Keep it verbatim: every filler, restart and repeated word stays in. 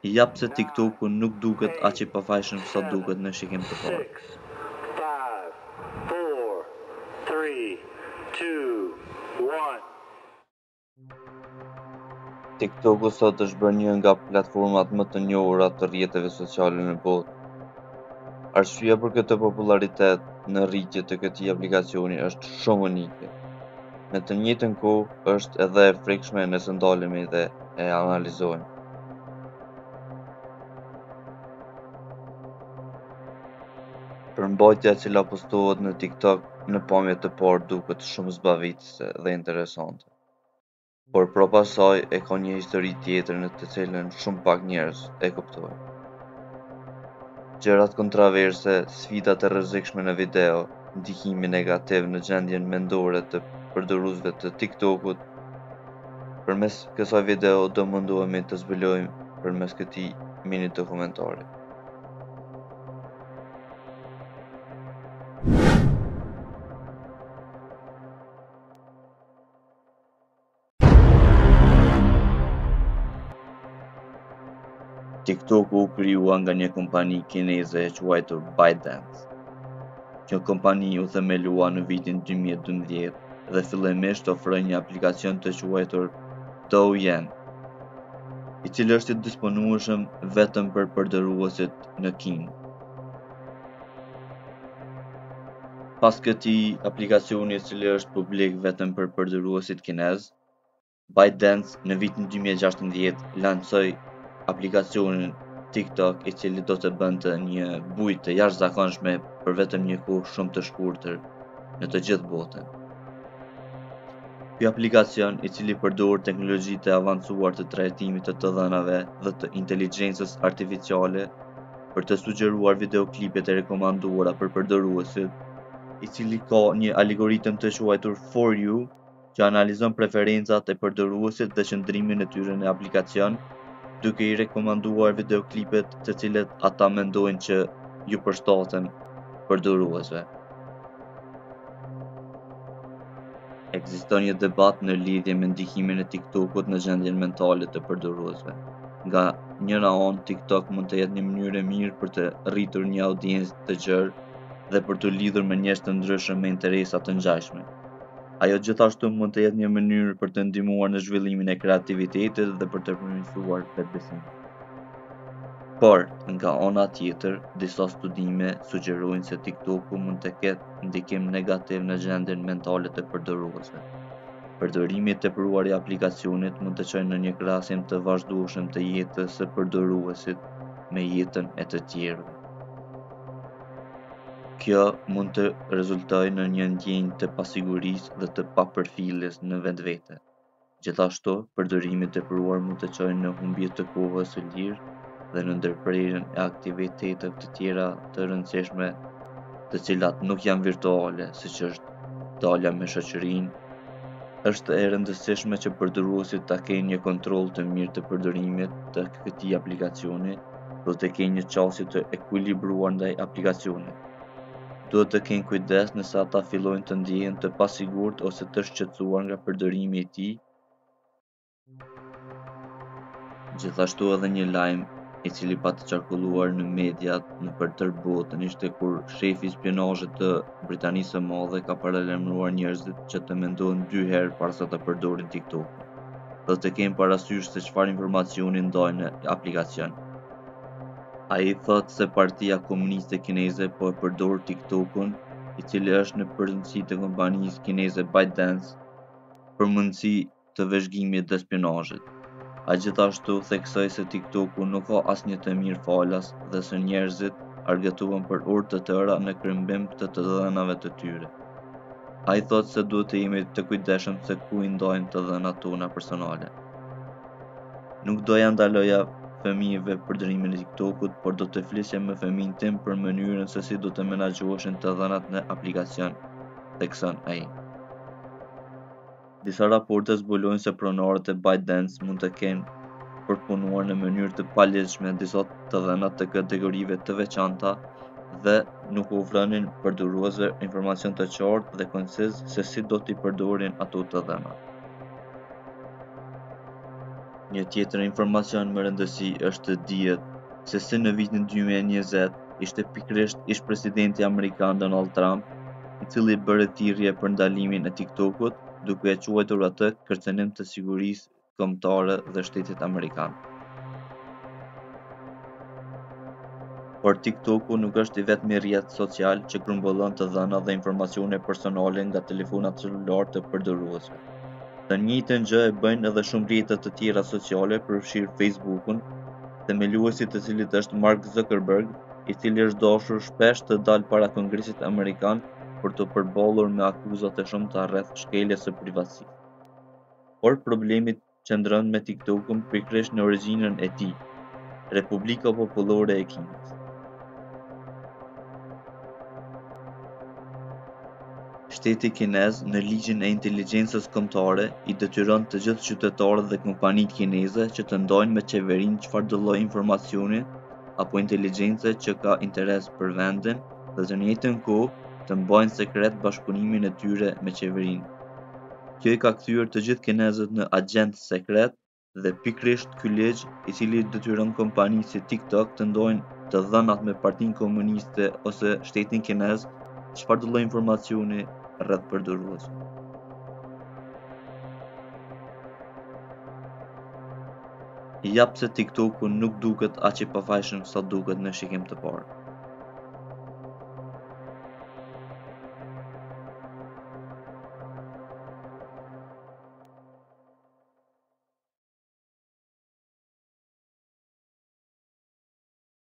jap se TikToku nuk duket aq i pafajshëm sa duket në shikim të parë. TikToku sot është bërë një nga platformat më të njohura të rrjeteve sociale në botë. Arsyeja për këtë popularitet në rritje të këtij aplikacioni është shumë unike. Në të njëjtën kohë është edhe e frikshme nëse ndalemi dhe e analizojmë. Përmbajtja e cila postohet në TikTok në pamje të parë duket shumë zbavitëse dhe interesante. Por përpas saj e ka një histori tjetër në të cilën shumë pak njerëz e kuptojnë. Gjërat kontroverse, sfidat e rrezikshme në video, ndikimi negativ në gjendjen mendore të përdoruesve të TikTokut. Përmes kësaj video do munduemi të zbulojmë përmes këtij mini dokumentari. TikToku u krijua nga një kompani kineze e quajtur ByteDance. Kjo kompani u themelua në vitin dy mijë e dymbëdhjetë dhe fillimisht ofroi një aplikacion të quajtur Douyin, i cili është i disponueshëm vetëm për përdoruesit në Kinë. Pas këtij aplikacioni i cili është publik vetëm për përdoruesit kinez, ByteDance në vitin dy mijë e gjashtëdhjetë lancoi aplikacionin TikTok, i cili do të bënte një bujë të jashtëzakonshme për vetëm një kohë shumë të shkurtër në të gjithë botën. Ky aplikacion, i cili përdor teknologji të avancuar të trajtimit të të dhënave dhe të inteligjencës artificiale për të sugjeruar videoklipet e rekomanduara për përdoruesit, i cili ka një algoritëm të quajtur For You, që analizon preferencat e përdoruesit dhe qëndrimin e tyre në aplikacion, duke i rekomanduar videoklipet të cilet ata mendojnë që ju përshtaten përdoruesve. Ekziston një debat në lidhje me ndikimin e TikTokut në gjendjen mentale të përdoruesve. Nga njëra anë, TikTok mund të jetë një mënyrë e mirë për të rritur një audiencë të gjerë dhe për të lidhur me njerëz të ndryshëm me interesa të ngjashme. Ajo gjithashtu mund të jetë një mënyrë për të ndihmuar në zhvillimin e kreativitetit dhe për të përmirësuar vetbesimin. Por, nga ana tjetër, disa studime sugjerojnë se TikToku mund të ketë ndikim negativ në gjendjen mentale të përdoruesve. Përdorimi i tepruar i aplikacionit mund të çojë në një krahasim të vazhdueshëm të jetës së përdoruesit me jetën e të tjerëve. Kjo mund të rezultojë në një ndjenjë të pasigurisë dhe të papërfilljes në vetvete. Gjithashtu, përdorimi i tepruar mund të çojë në humbje të kohës së lirë dhe në ndërprerjen e aktiviteteve të tjera të rëndësishme, të cilat nuk janë virtuale, siç është dalja me shoqërinë. Është e rëndësishme që përdoruesit ta kenë një kontroll të mirë të përdorimit të këtij aplikacioni, dhe të kenë një qasje të ekuilibruar ndaj aplikacionit. Duhet të kenë kujdes nëse ata fillojnë të ndjehen të pasigurt ose të shqetësuar nga përdorimi i tij. Gjithashtu edhe një lajm i cili pa të qarkulluar në mediat në për tërë botën ishte kur shefi i spionazhit të Britanisë së Madhe ka paralajmëruar njerëzit që të mendojnë dy herë para se të përdorin TikTok, dhe të kenë parasysh se çfarë informacioni ndajnë në aplikacion. Ai thot se Partia Komuniste Kineze po e përdor TikTokun, i cili është në përgjegjësi të kompanisë kineze ByteDance, për mundësi të vëzhgimit dhe spionazhit. Ai gjithashtu theksoi se TikToku nuk ka asnjë të mirë falas dhe se njerëzit argëtohen për orë të tëra në krembim të të dhënave të tyre. Ai thot se duhet të jemi të kujdesshëm se ku i ndajmë të dhënat tona personale. Nuk doja ndaloja fëmijëve përdorimin e TikTokut, por do të flisja me fëmijën tim për mënyrën se si do të menaxhoheshin të dhënat në aplikacion, thekson ai. Disa raporte zbulojnë se pronarët e ByteDance mund të kenë përpunuar në mënyrë të paligjshme disa të dhënat të kategorive të veçanta dhe nuk u ofronin përdoruesve informacion të qartë dhe konciz se si do t'i përdorin ato të dhënat. Një tjetër informacion më rëndësi është të dihet se si në vitin dy mijë e njëzet ishte pikërisht ish-presidenti amerikan Donald Trump, i cili bëri thirrje për ndalimin e TikTokut, duke e quajtur atë kërcënim të sigurisë kombëtare dhe shtetit amerikan. Por TikToku nuk është i vetmi rrjet social që grumbullon të dhëna dhe informacione personale nga telefonat celular të përdoruesve. Të njëjtën gjë e bëjnë edhe shumë rrjete të tjera sociale, përfshirë Facebookun, themeluesi të cilit është Mark Zuckerberg, i cili është dashur shpesh të dalë para Kongresit Amerikan për të përballur me akuzat e shumta rreth shkeljes së privatësisë. Por problemi qëndron me TikTokun pikërisht në origjinën e tij, Republika Popullore e Kinës. Shteti kinez në ligjin e inteligjencës kombëtare i detyron të gjithë qytetarët dhe kompanitë kineze që të ndajnë me qeverinë çfarëdo lloj informacioni apo intelegjence që ka interes për vendin dhe të njëjtën kohë të mbajnë sekret bashkëpunimin e tyre me qeverinë. Kjo i ka kthyer të gjithë kinezët në agentë sekret dhe pikërisht ky ligj, i cili detyron kompani si TikTok të ndajnë të dhënat me Partinë Komuniste ose shtetin kinez, çfarëdo lloj informacioni rreth përdoruesve. Jap se TikToku nuk duket aq i pafajshëm sa duket në shikim të parë.